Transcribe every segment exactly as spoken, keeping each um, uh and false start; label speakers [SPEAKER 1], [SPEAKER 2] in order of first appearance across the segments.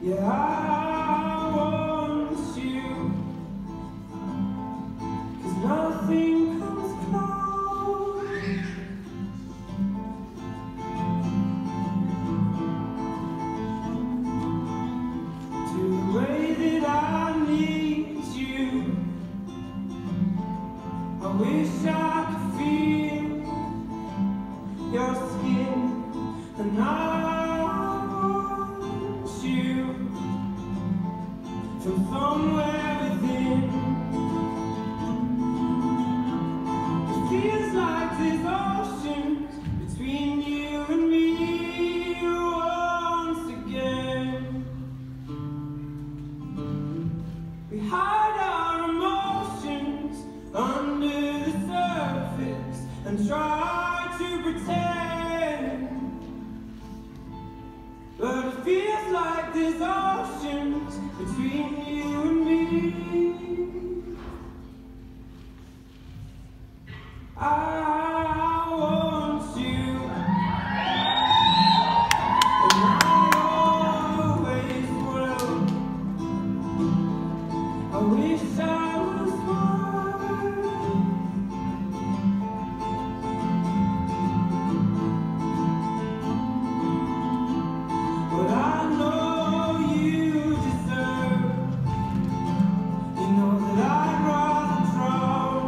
[SPEAKER 1] Yeah, I want you, 'cause nothing comes close to the way that I need you. I wish I could feel your skin, and I want you from somewhere within. It feels like there's oceans between you and me once again. We hide our emotions under the surface and try to pretend, but it feels like there's oceans between you and me. I want you, and I always will. I wish I was one, but I know you deserve. You know that I'd rather drown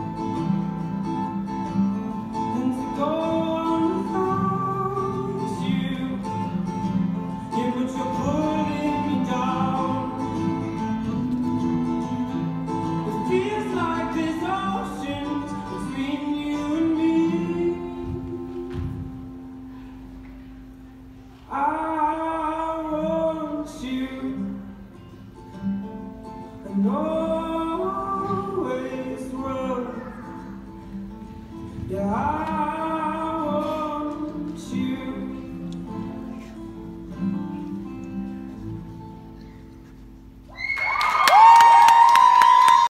[SPEAKER 1] than to go on without you. Yeah, but you're pulling me down. It feels like there's oceans between you and me. I want you, and always will. Yeah, I